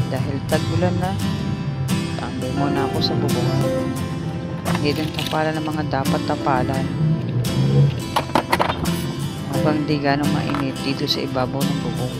Dahil tag-ulan na, tambay muna ako sa bubong. Hindi din tapalan ng mga dapat tapalan. Habang di ganong mainit dito sa ibabaw ng bubong.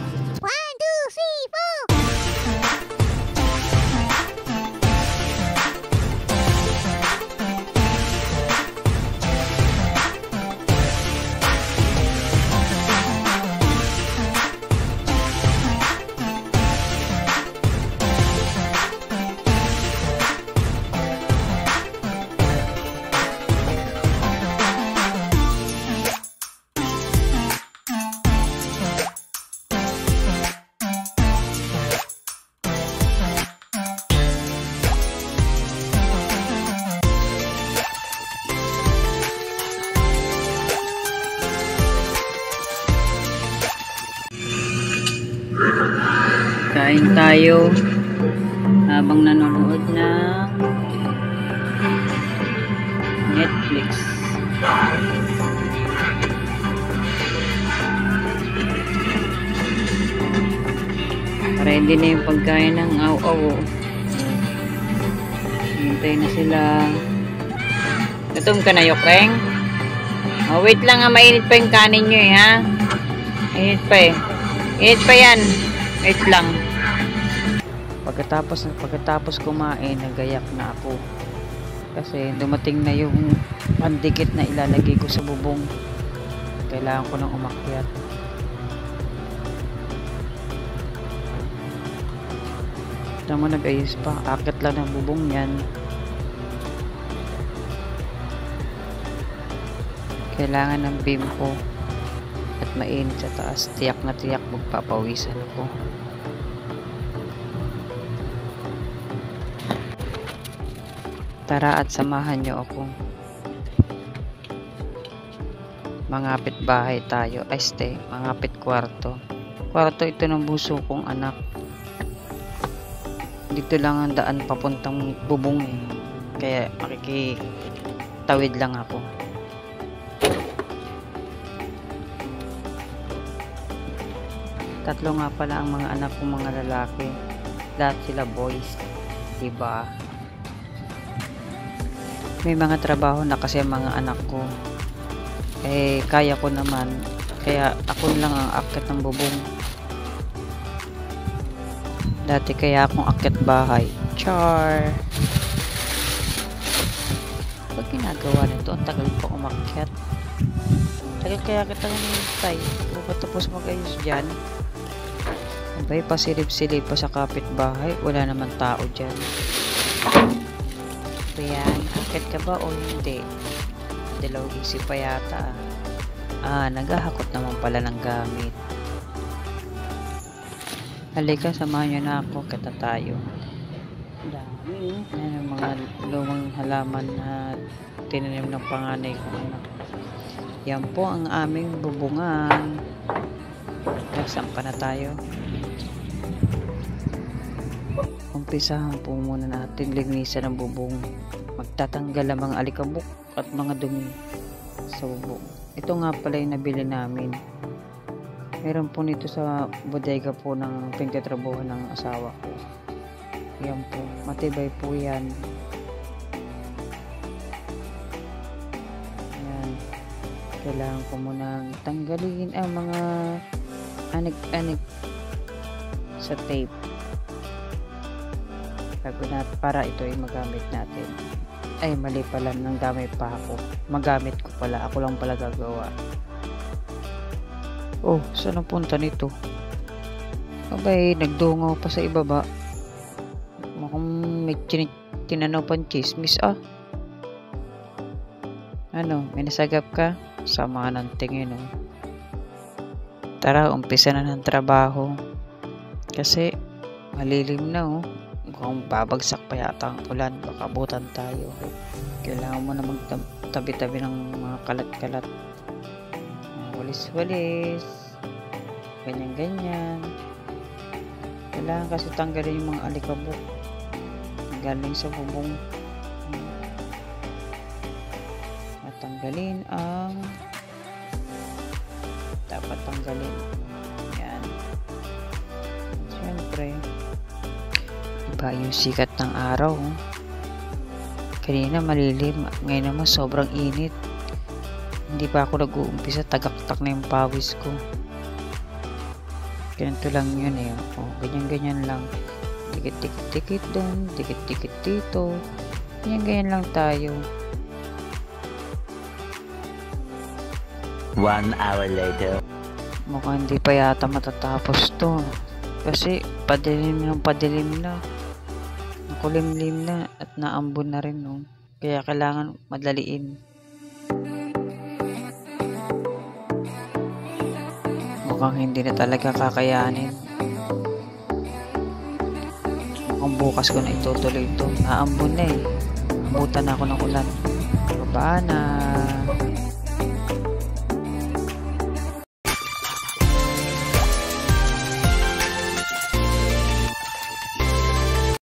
Kain tayo habang nanonood ng Netflix. Ready na yung pagkain ng aw-aw. Hintay na sila. Gutom ka na, Yokreng? Oh, wait lang ha, mainit pa yung kanin nyo eh ha. Mainit pa eh. Mainit pa yan. Wait lang. Pagkatapos kumain, nagayak na ako. Kasi dumating na yung pandikit na ilalagay ko sa bubong. Kailangan ko nang umakyat. Tama, nag-ayos pa. Akit lang ng bubong yan. Kailangan ng beam ko. At mainit sa taas. Tiyak na tiyak magpapawisan ako. Tara at samahan nyo ako. Mangapit bahay tayo. Mangapit kwarto. Kwarto ito ng buso kong anak. Dito lang ang daan papuntang bubong eh. Kaya makikitawid lang ako. Tatlo nga pala ang mga anak kong mga lalaki. Lahat sila boys. Diba? May mga trabaho na kasi mga anak ko. Eh, kaya ko naman. Kaya ako lang ang akyat ng bubong. Dati kaya akong akyat bahay. Char! Pag ginagawa nito, ang tagal pa umakyat. Tagal kaya kita hinihintay. Tapos mag-ayos dyan. Abay, pasilip-silip pa sa kapitbahay. Wala naman tao dyan. Ayan, akit ka ba o hindi? Dalawang isip pa yata. Naghahakot naman pala ng gamit. Halika, samahan nyo na ako. Kita tayo. Dami. Ayan ang mga lumang halaman na tinanim ng panganay kong anak. Yan po ang aming bubungan. Nagsampa na tayo. Umpisahan po muna natin linisan ang bubong. Magtatanggal ang mga alikabok at mga dumi sa bubong. Ito nga pala yung nabili namin. Meron po nito sa bodega po ng pinagtatrabuhan ng asawa ko. Yan po. Matibay po yan. Yan. Kailangan ko munang tanggalin ang mga anik-anik sa tape. Para ito ay magamit natin. Ay, mali pala, nang damay pa ako. Magamit ko pala, ako lang pala gagawa. Oh, saan ang punta nito? Abay, nagdungaw pa sa ibaba. Mukhang may tinanaw pang chismis Ano, may nasagap ka? Sama ng tingin Tara, umpisa na ng trabaho. Kasi, malilim na Kung babagsak pa yata ang ulan, baka abutan tayo. Kailangan mo na magtabi-tabi ng mga kalat-kalat. Walis-walis. Ganyan-ganyan. Kailangan kasi tanggalin yung mga alikabok. Galing sa bubong. At tanggalin ang dapat tanggalin. Yan. Siyempre, Iba yung sikat ng araw. Kanina malilim, ngayon naman sobrang init. Hindi pa ako nag-uumpisa, tagaktak na yung pawis ko. Ganito lang yun eh. O, ganyan-ganyan lang. Dikit-dikit-dikit doon, dikit-dikit dito. Ganyan-ganyan lang tayo. 1 hour later. Mukhang hindi pa yata matatapos to. Kasi padilim na. Nakulimlim na at naambon na rin. No? Kaya kailangan madaliin. Mukhang hindi na talaga kakayanin. Mukhang bukas ko na itutuloy ito. Naambon na eh. Abutan na ako ng ulan. Baba na.